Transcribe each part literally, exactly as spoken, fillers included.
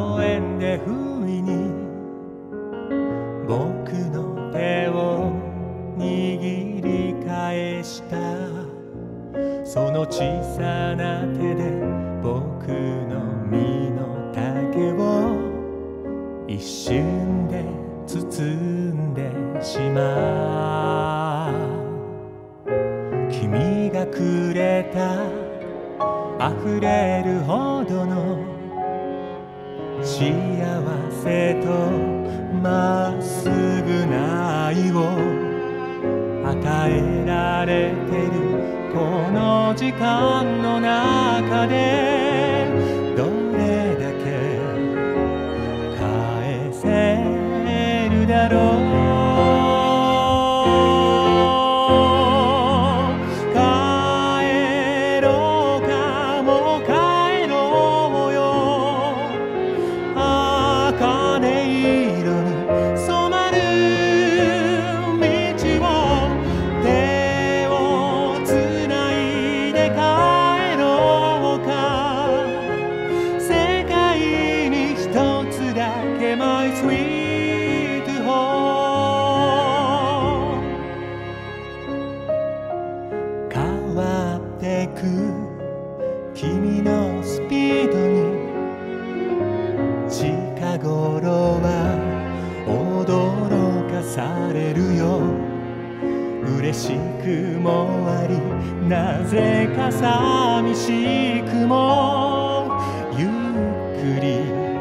公園で不意に僕の手を握り返した。その小さな手で僕の身の丈を一瞬で包んでしまう。君がくれた溢れるほどの幸せとまっすぐな愛を与えられてるこの時間の中で、どれだけ返せるだろう。My sweet home 変わってく君のスピードに近頃は驚かされるよ。嬉しくもありなぜか寂しくもゆっくり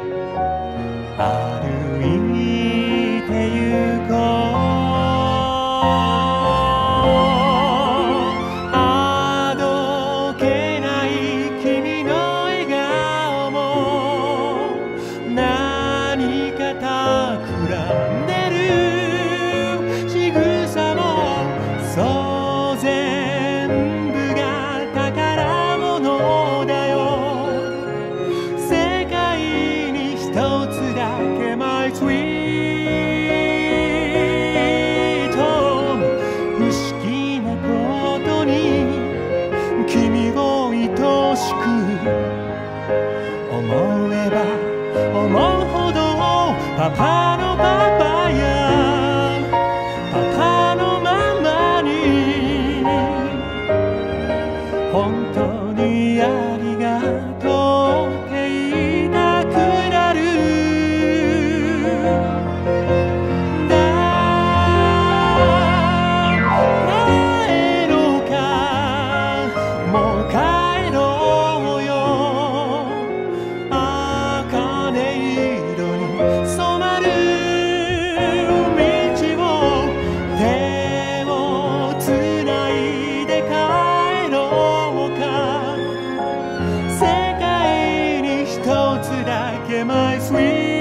歩いてゆこう。あどけない君の笑顔も何か企んでる仕草もそう全部が宝物だよ。世界に一つだけ My sweet home 不思議なことに君を愛しく思えば思うほどパパのパパやパパのママに本当にありがとうって言いたくなる。帰ろうかもう帰ろうよ。茜色に染まる道を手をつないで帰ろうか。世界に一つだけ My sweet